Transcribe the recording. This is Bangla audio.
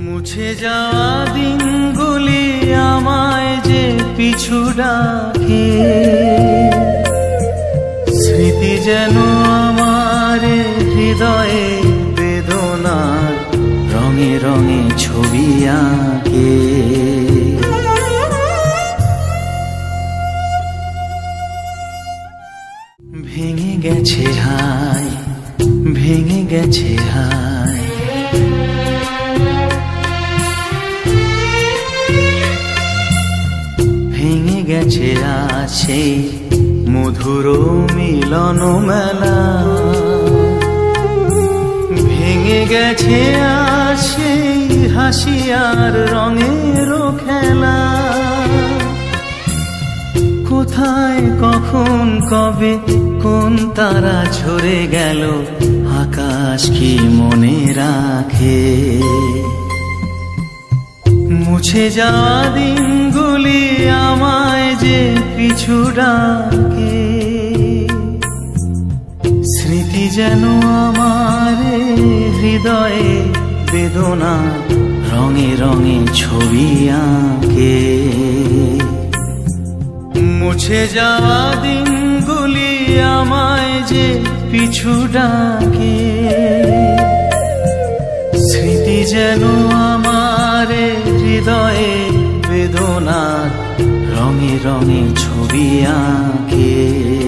মুছে যাওয়া দিনগুলি আমায় যে পিছু ডাকে, স্মৃতি যেন আমার হৃদয়ে বেদনার রঙে রঙে ছবি আঁকে। ভেঙে গেছে হায়, ভেঙে গেছে হায়, ভেঙে গেছে আছে মধুর মিলন মেলা, ভেঙে গেছে আছে হাসি আর রঙের খেলা। কোথায় কখন কবে কোন তারা ঝরে গেল, আকাশ কি মনে রাখে? মুছে যাওয়া দিনগুলি আমায় যে পিছু ডাকে, স্মৃতি যেন আমার হৃদয়ে বেদনা রঙে রঙে ছবি আঁকে। মুছে যাওয়া দিনগুলি আমায় যে পিছু ডাকে, স্মৃতি যেন আমার হৃদয়ে বেদনার রঙে রঙে ছবি আঁকে।